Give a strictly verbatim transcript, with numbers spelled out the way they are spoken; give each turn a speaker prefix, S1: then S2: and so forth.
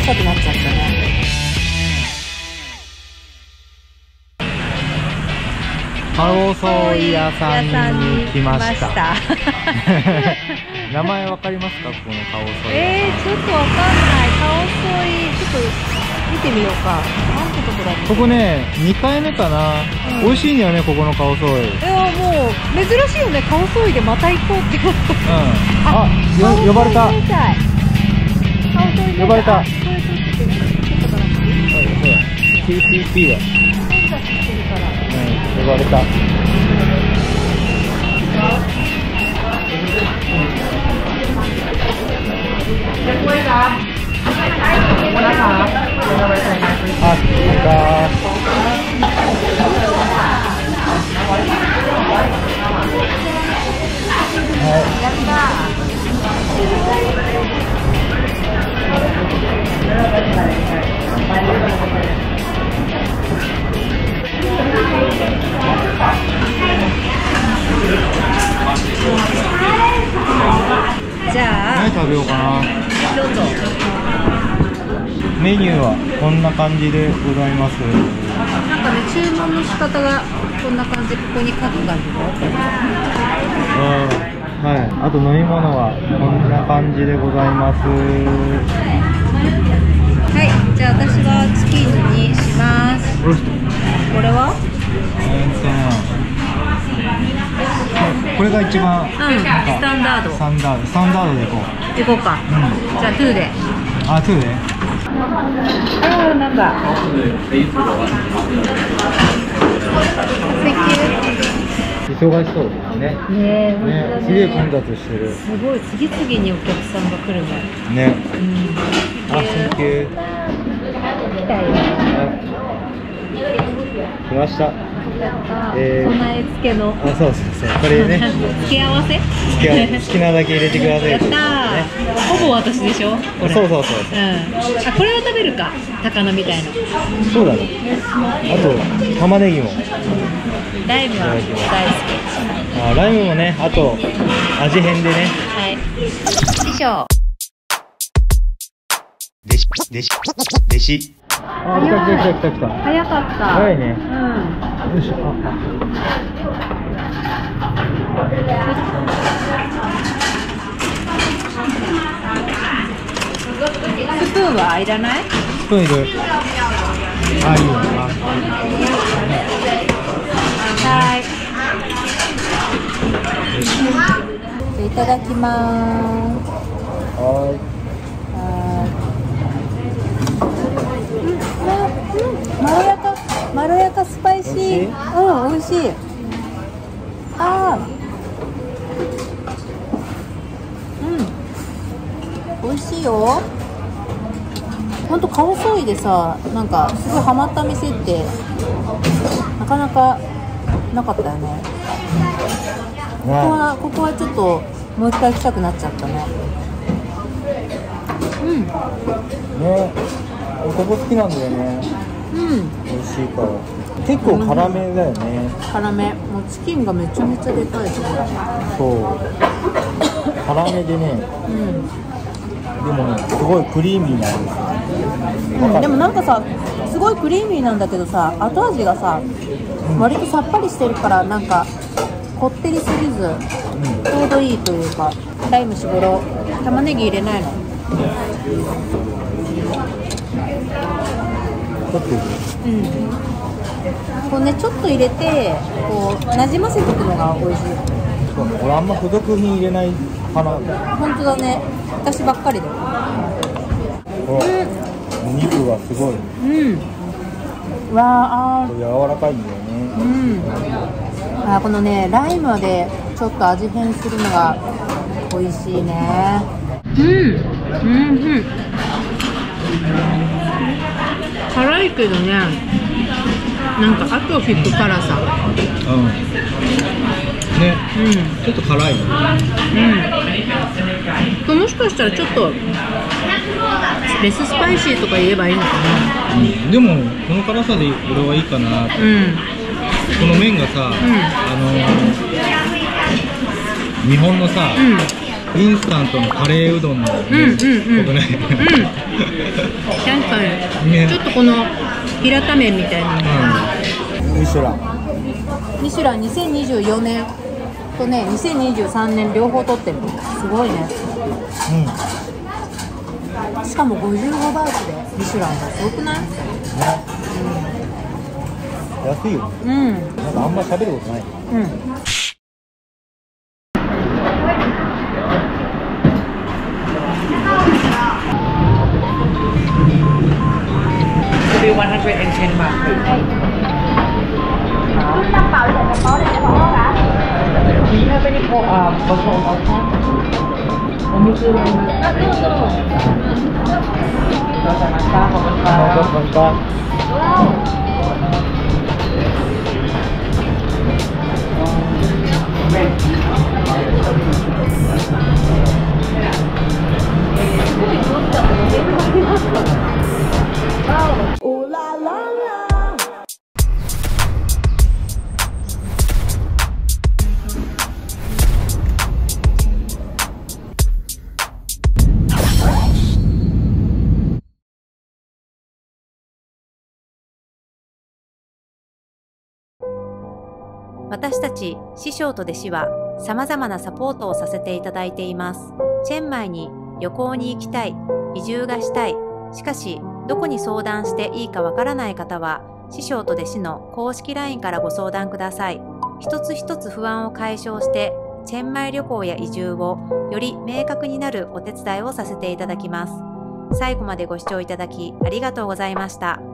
S1: したくなっちゃったね。
S2: カオソイ屋さんに来ました。名前わかりますか、このカオソイ。
S1: えー、ちょっとわかんない。カオソイ、ちょっと見てみようか。なんてとこだっけ。
S2: ここね、にかいめかな。うん、美味しいんだよね、ここのカオソイ。
S1: いや、もう珍しいよね。カオソイでまた行こうって思った。
S2: うん。あ、よ呼ばれた。呼ばれた。ティーピーピー だ。うん、呼ばれた。あ、来た。
S1: じゃあ
S2: 何食べようかな。
S1: どうぞ。
S2: メニューはこんな感じでございます。
S1: なんかね、注文の仕方がこんな感じ、ここに書く感じで。
S2: はい。あと飲み物はこんな感じでございます。
S1: はい、じゃあ私はチキンにします。これは？
S2: これが一番、うん、
S1: スタンダード。
S2: スタンダード、スタンダードでいこう。
S1: いこうか。うん、じゃあツーで。
S2: あ、ツーで。
S1: ああ、なんか。
S2: 忙しそうですね。
S1: ねえ、
S2: ね、すげえ混雑してる。
S1: すごい、次々にお客さんが来るね。
S2: ね。
S1: うん。
S2: あ、サンキュー。
S1: 来たよ。
S2: 来ました。
S1: えー、備え付けの。
S2: あ、そうそうそう。これね。
S1: 付け合わせ？
S2: 付け合わせ。好きなだけ入れてください。
S1: やったー。ほぼ私でしょ？これ。
S2: そうそうそう。
S1: うん。あ、これは食べるか。高菜みたいな。
S2: そうだね。あと玉ねぎも。
S1: ライムは大好き。
S2: あ、ライムもね。あと味変でね。
S1: はい。よいしょ。
S2: 弟子弟子弟子。あ、来た来た来た来た。
S1: 早かった。
S2: 早いね。
S1: うん。
S2: よいしょ。
S1: スプーンはいらない？
S2: スプーンいる。あ、いいよ。
S1: はい。いただきます。
S2: はい。
S1: まろやか、まろやかスパイシー。うん、美味しい。ああ。うん。美味しいよ。ほんとカオソイでさ、なんかすごいハマった店ってなかなかなかったよね。ここはここはちょっともう一回行きたくなっちゃったね。うん。
S2: ね、ここ好きなんだよね。うん、美味しいから。結構辛めだよね。
S1: 辛め。もうチキンがめちゃめちゃでかいし。
S2: そう。辛めでね。うん。でもね、すごいクリーミーなんですよ。うん、でもなんかさ、すごいクリーミーなんだけどさ、後味がさ、うん、割とさっぱりしてるからなんかこってりすぎず、うん、ちょうどいいというか。ライム絞ろう。玉ねぎ入れないの？ちょっと入れる。うん。こうね、ちょっと入れて、こう馴染ませていくのが美味しい。そう、俺あんま付属品入れないかな。本当だね。私ばっかりだよ。うん。お肉がすごい。うん。わあ。柔らかいんだよね。うん。あ、このね、ライムでちょっと味変するのが美味しいね。うん。うんうん。辛いけどね、なんか後を引く辛さ。うん。ね。うん。ちょっと辛いね。うん。もしかしたらちょっとレススパイシーとか言えばいいのかな。うん。でもこの辛さで俺はいいかな。うん。この麺がさ、うん、あのー、日本のさ、うん、 インスタントのカレーうどんの
S1: うんうんうん、うん、確かに、ね、ちょっとこの平た麺みたいな、
S2: うん、ミシュラン
S1: ミシュランにせんにじゅうよねんとねにせんにじゅうさんねん両方取ってる。すごいね、うん、しかもごじゅうごバーツでミシュランがすごくない？ね、
S2: うん、安いよ、うん、なんかあんま喋ることない、うん、
S3: one hundred ten บาทคุณ
S4: ตั้งเปล่าใส่กระเป๋าเลยจะบอกว่าคะ
S3: มีแค่ไม่ได้พออ่าผสมเอาแค่ผมไม่ซื้อเลยเราใส่มันก้าของมันก้าของมันก้า
S1: 私たち師匠と弟子は様々なサポートをさせていただいています。チェンマイに旅行に行きたい、移住がしたい、しかしどこに相談していいかわからない方は師匠と弟子の公式 ライン からご相談ください。一つ一つ不安を解消してチェンマイ旅行や移住をより明確になるお手伝いをさせていただきます。最後までご視聴いただきありがとうございました。